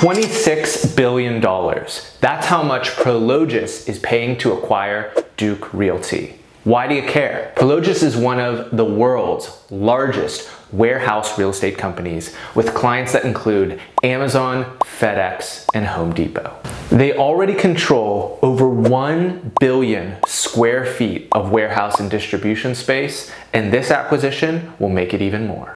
$26 billion. That's how much Prologis is paying to acquire Duke Realty. Why do you care? Prologis is one of the world's largest warehouse real estate companies with clients that include Amazon, FedEx, and Home Depot. They already control over 1 billion square feet of warehouse and distribution space, and this acquisition will make it even more.